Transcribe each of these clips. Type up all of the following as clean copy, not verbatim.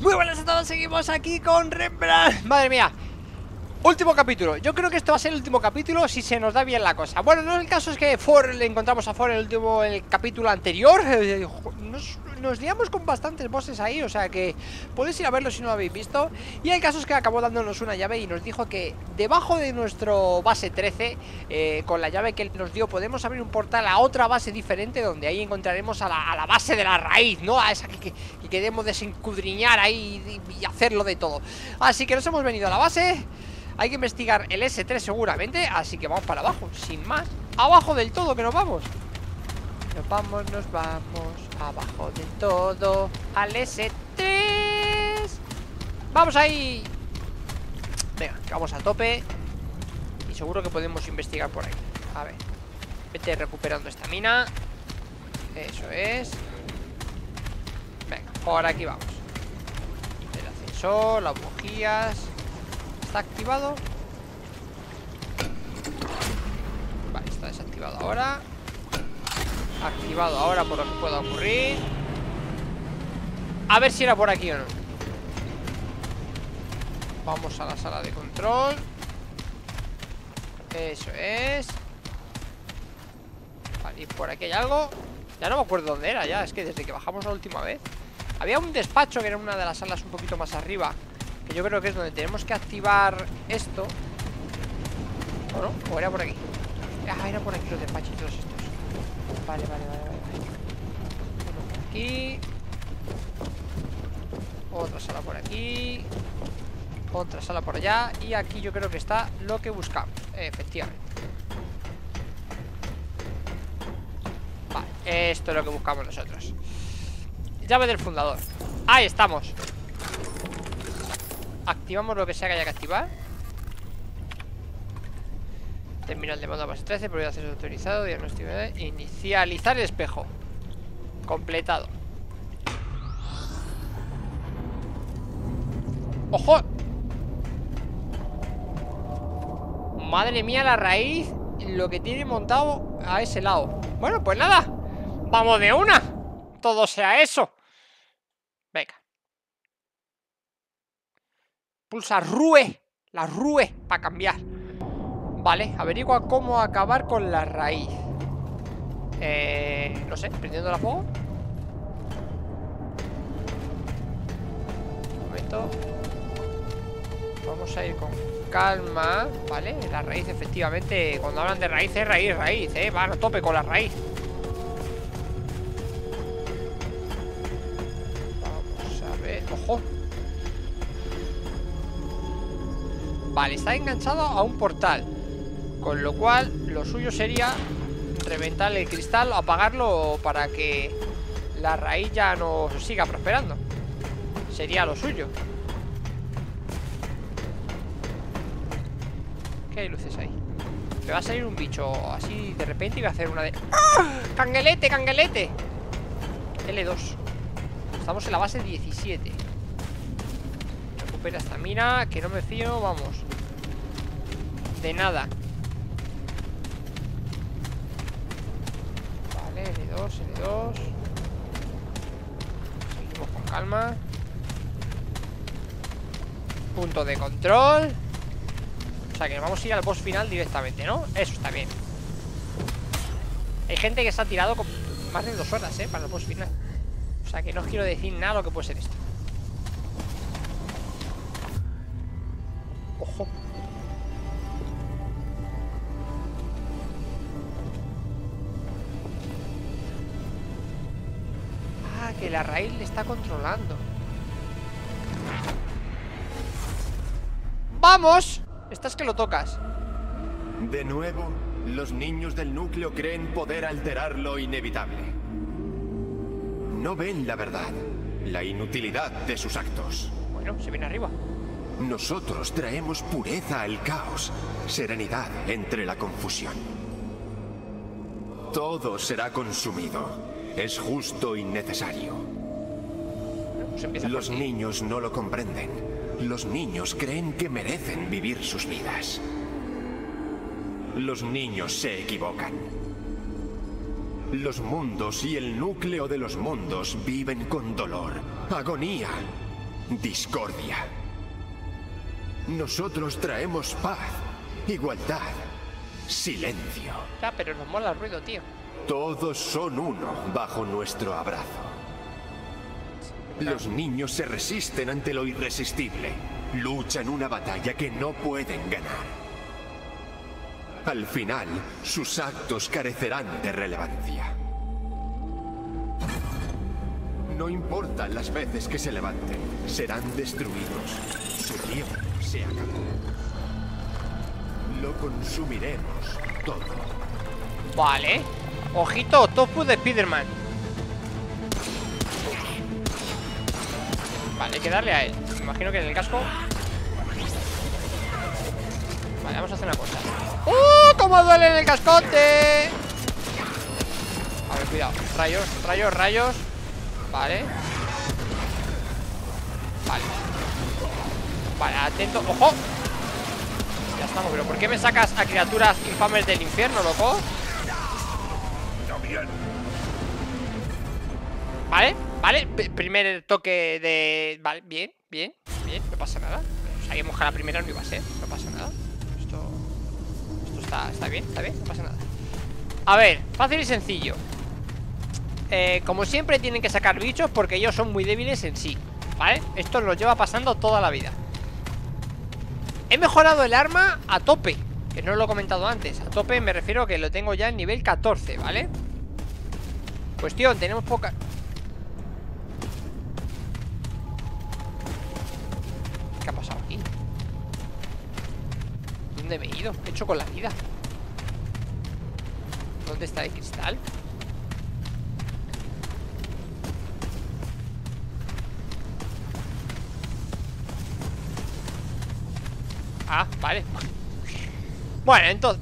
Muy buenas a todos, seguimos aquí con Rembrandt. Madre mía, último capítulo. Yo creo que esto va a ser el último capítulo si se nos da bien la cosa. Bueno, no, el caso es que le encontramos a Ford en el capítulo anterior. Nos liamos con bastantes bosses ahí, o sea que podéis ir a verlo si no lo habéis visto. Y el caso es que acabó dándonos una llave y nos dijo que debajo de nuestro base 13, con la llave que él nos dio, podemos abrir un portal a otra base diferente, donde ahí encontraremos a la base de la raíz, ¿no? A esa que queremos desencudriñar ahí y hacerlo de todo. Así que nos hemos venido a la base. Hay que investigar el S3 seguramente, así que vamos para abajo, sin más. Abajo del todo que nos vamos. Nos vamos abajo del todo al S3. Vamos ahí. Venga, que vamos a tope. Y seguro que podemos investigar por ahí. A ver, vete recuperando esta mina. Eso es. Venga, por aquí vamos. El ascensor, las bujías. ¿Está activado? Vale, está desactivado ahora. Activado ahora por lo que pueda ocurrir. A ver si era por aquí o no. Vamos a la sala de control. Eso es. Vale, y por aquí hay algo. Ya no me acuerdo dónde era ya. Es que desde que bajamos la última vez había un despacho que era una de las salas un poquito más arriba, que yo creo que es donde tenemos que activar esto. ¿O no? ¿O era por aquí? Ah, era por aquí los despachitos estos. Vale. Uno por aquí. Otra sala por aquí. Otra sala por allá. Y aquí yo creo que está lo que buscamos. Efectivamente. Vale, esto es lo que buscamos nosotros. Llave del fundador. Ahí estamos. Activamos lo que sea que haya que activar. Terminal de modo base 13, prueba de acceso autorizado, diagnóstico de inicializar el espejo. Completado. ¡Ojo! Madre mía, la raíz, lo que tiene montado a ese lado. Bueno, pues nada, vamos de una. Todo sea eso. Venga. Pulsa RUE. La RUE para cambiar. Vale, averigua cómo acabar con la raíz. No sé, prendiendo la fuego. Un momento. Vamos a ir con calma. Vale, la raíz efectivamente. Cuando hablan de raíz es raíz, van a tope con la raíz. Vamos a ver, ojo. Vale, está enganchado a un portal, con lo cual lo suyo sería reventar el cristal o apagarlo para que la raíz ya no siga prosperando. Sería lo suyo. ¿Qué hay luces ahí? Me va a salir un bicho así de repente y va a hacer una de... ¡Ah! ¡Canguelete, canguelete! L2. Estamos en la base 17. Recupera esta mina, que no me fío, vamos. De nada. Vale, L2. Seguimos con calma. Punto de control. O sea que vamos a ir al boss final directamente, ¿no? Eso está bien. Hay gente que se ha tirado con más de 2 horas, para el boss final. O sea que no os quiero decir nada lo que puede ser esto. Ojo. Ah, que la raíz le está controlando. ¡Vamos! Estás que lo tocas. De nuevo, los niños del núcleo creen poder alterar lo inevitable. No ven la verdad, la inutilidad de sus actos. Bueno, se viene arriba. Nosotros traemos pureza al caos, serenidad entre la confusión. Todo será consumido. Es justo y necesario. Los niños no lo comprenden. Los niños creen que merecen vivir sus vidas. Los niños se equivocan. Los mundos y el núcleo de los mundos viven con dolor, agonía discordia. Nosotros traemos paz, igualdad, silencio. Ya, pero nos mola el ruido, tío. Todos son uno bajo nuestro abrazo. Los niños se resisten ante lo irresistible. Luchan una batalla que no pueden ganar. Al final, sus actos carecerán de relevancia. No importan las veces que se levanten, serán destruidos. Su tiempo se acabó. Lo consumiremos todo. Vale. Ojito, tofu de Spider-Man. Vale, hay que darle a él. Me imagino que en el casco. Vale, vamos a hacer una cosa. ¡Cómo duele en el cascote! A ver, cuidado. Rayos, rayos, rayos. Vale. Vale. Vale, atento. ¡Ojo! Ya estamos, pero ¿por qué me sacas a criaturas infames del infierno, loco? Vale, vale. Primer toque de... Vale, bien, bien, bien. No pasa nada. Sabíamos que la primera no iba a ser. No pasa nada. Esto está bien, no pasa nada. A ver, fácil y sencillo. Como siempre tienen que sacar bichos porque ellos son muy débiles en sí, ¿vale? Esto lo lleva pasando toda la vida. He mejorado el arma a tope, que no lo he comentado antes. A tope me refiero a que lo tengo ya en nivel 14, ¿vale? Cuestión, tenemos poca... ¿Qué ha pasado aquí? ¿Dónde me he ido? ¿Qué he hecho con la vida? ¿Dónde está el cristal? Ah, vale. Bueno, entonces...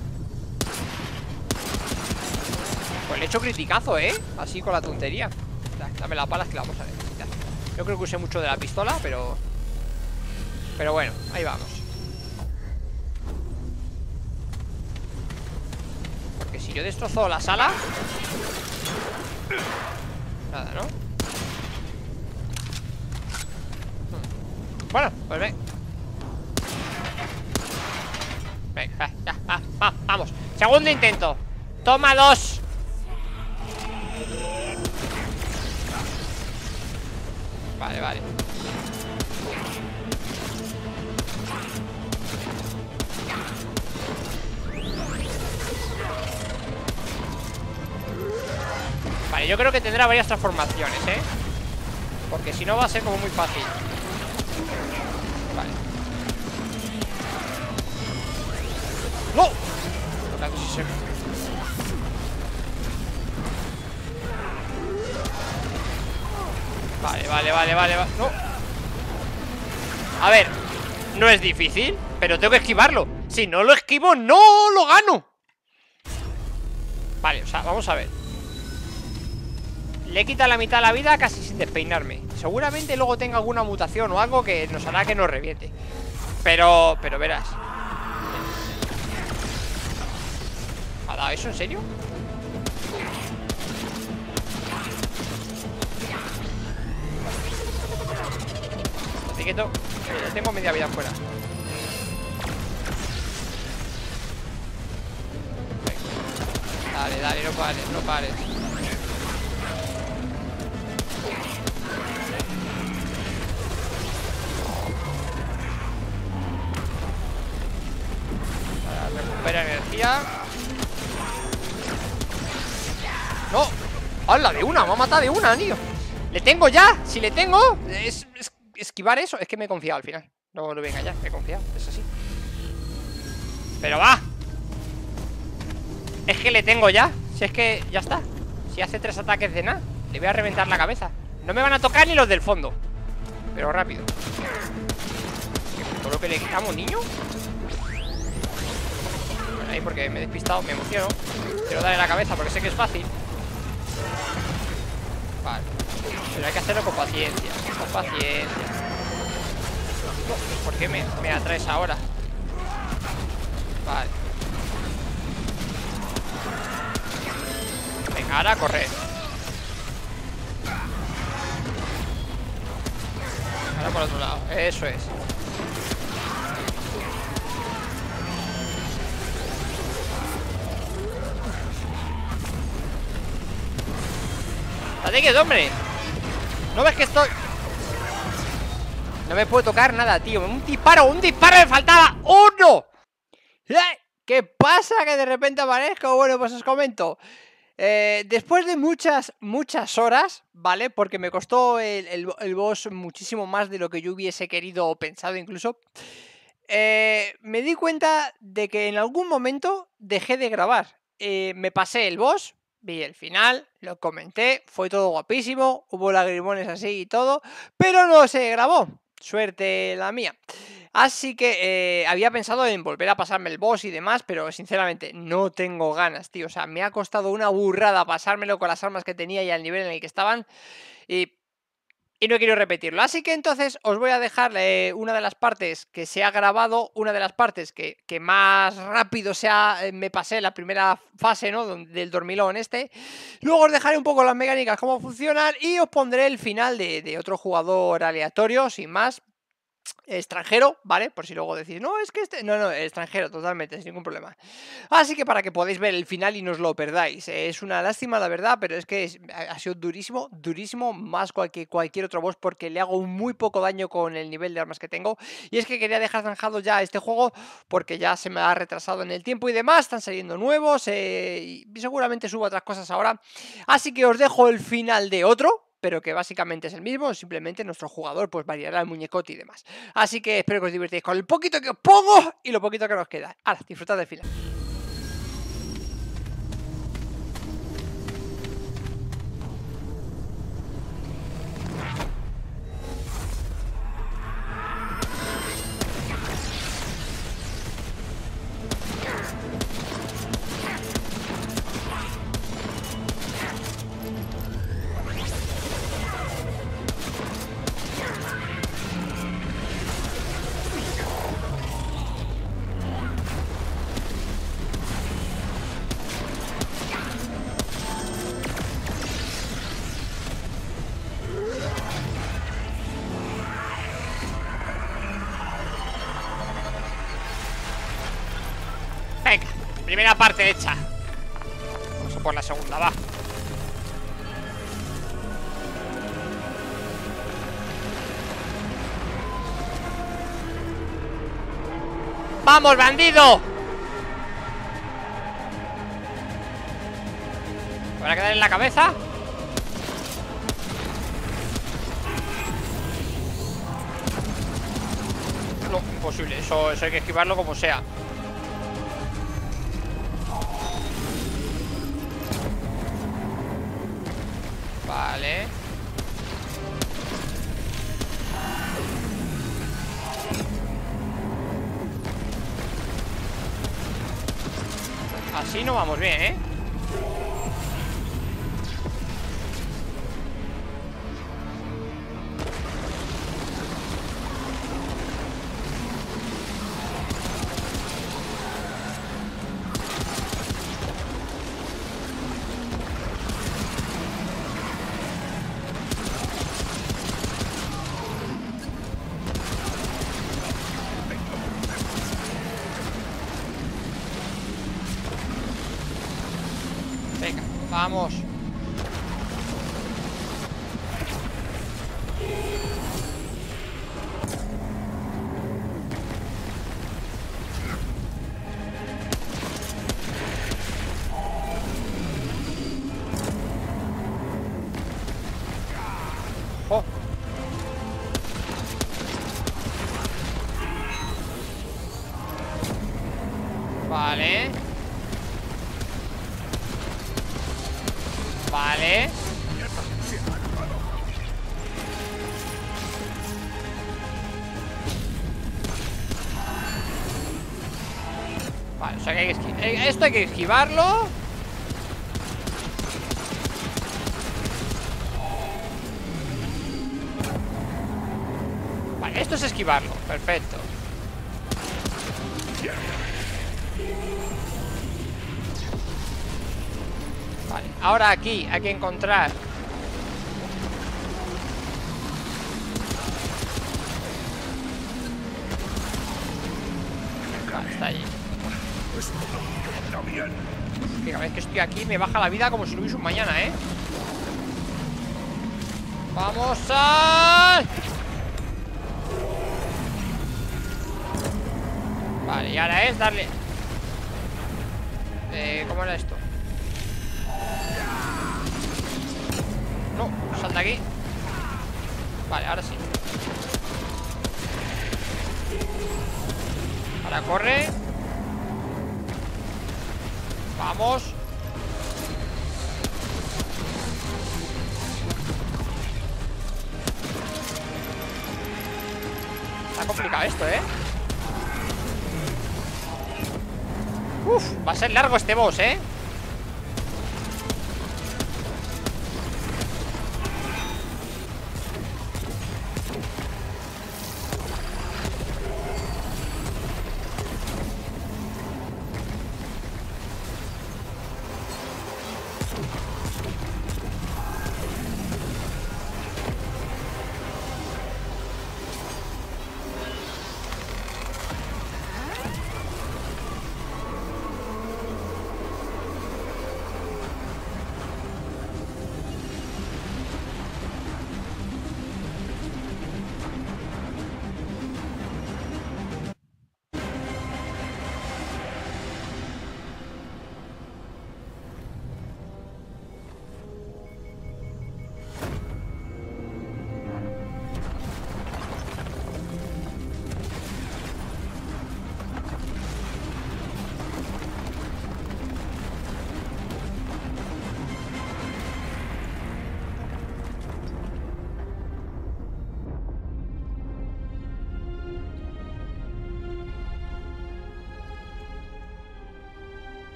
Pues le he hecho criticazo, ¿eh? Así con la tontería. Dame las balas que la vamos a necesitar. Yo creo que usé mucho de la pistola, pero bueno, ahí vamos. Porque si yo destrozo la sala... Nada, ¿no? Bueno, pues ven. Venga, vamos. Segundo intento. Toma 2. Vale, vale. Vale, yo creo que tendrá varias transformaciones, ¿eh? Porque si no va a ser como muy fácil. Vale. ¡No! Vale. No. A ver, no es difícil, pero tengo que esquivarlo. Si no lo esquivo, no lo gano. Vale, o sea, vamos a ver. Le he quitado la mitad de la vida casi sin despeinarme. Seguramente luego tenga alguna mutación o algo que nos hará que nos reviente. Pero verás. ¿Ha dado eso en serio? Estoy quieto. Ya tengo media vida fuera. Dale, no pares. Recupera energía. ¡No! ¡Hala! De una, me ha matado de una, tío. Le tengo ya, si le tengo. Es esquivar eso, es que me he confiado al final. No lo voy a engañar, me he confiado, es así. Pero va. Es que le tengo ya. Si es que ya está. Si hace 3 ataques de nada, le voy a reventar la cabeza. No me van a tocar ni los del fondo. Pero rápido. Por lo que le quitamos, niño. Bueno, ahí porque me he despistado, me emociono. Quiero darle la cabeza porque sé que es fácil. Vale. Pero hay que hacerlo con paciencia. Con paciencia. ¿Por qué me atraes ahora? Vale. Venga, ahora a correr. Ahora por otro lado, eso es. ¡Date quieto, hombre! ¿No ves que estoy...? No me puedo tocar nada, tío. ¡Un disparo me faltaba! ¡Uno! ¿Qué pasa? Que de repente aparezco. Bueno, pues os comento. Después de muchas horas, ¿vale? Porque me costó el boss muchísimo más de lo que yo hubiese querido o pensado incluso. Me di cuenta de que en algún momento dejé de grabar. Me pasé el boss, vi el final, lo comenté, fue todo guapísimo, hubo lagrimones así y todo, pero no se grabó. Suerte la mía. Así que había pensado en volver a pasarme el boss y demás, pero sinceramente no tengo ganas, tío. O sea, me ha costado una burrada pasármelo con las armas que tenía y al nivel en el que estaban. Y no quiero repetirlo. Así que entonces os voy a dejar una de las partes que se ha grabado, una de las partes que más rápido me pasé la primera fase, ¿no? Del dormilón este. Luego os dejaré un poco las mecánicas, cómo funcionan, y os pondré el final de otro jugador aleatorio, sin más. Extranjero, ¿vale? Por si luego decís, no, es que este... No, extranjero, totalmente, sin ningún problema. Así que para que podáis ver el final y no os lo perdáis. Es una lástima, la verdad, pero es que ha sido durísimo, durísimo, más que cualquier otro boss, porque le hago muy poco daño con el nivel de armas que tengo. Y es que quería dejar zanjado ya este juego, porque ya se me ha retrasado en el tiempo y demás, están saliendo nuevos, y seguramente subo otras cosas ahora. Así que os dejo el final de otro, pero que básicamente es el mismo, simplemente nuestro jugador pues variará el muñecote y demás. Así que espero que os divirtáis con el poquito que os pongo y lo poquito que nos queda. Ahora, disfrutad del final. Venga, primera parte hecha. Vamos a por la segunda, va. ¡Vamos, bandido! ¿Me van a quedar en la cabeza? No, imposible, eso hay que esquivarlo como sea. Vale. Así no vamos bien, ¿eh? Venga, vamos. Oh. Vale. Vale. Vale, o sea que hay que esto hay que esquivarlo. Vale, esto es esquivarlo, perfecto. Vale, ahora aquí hay que encontrar está allí. Está bien. Que cada vez que estoy aquí me baja la vida como si no hubiese un mañana, ¿eh? ¡Vamos a... Vale, y ahora es darle... ¿Cómo era esto? No, salta aquí. Vale, ahora sí. Ahora corre. Vamos. Está complicado esto, ¿eh? Uf, va a ser largo este boss, ¿eh?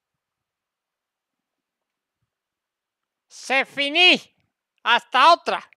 ¡Se finí! ¡Hasta otra!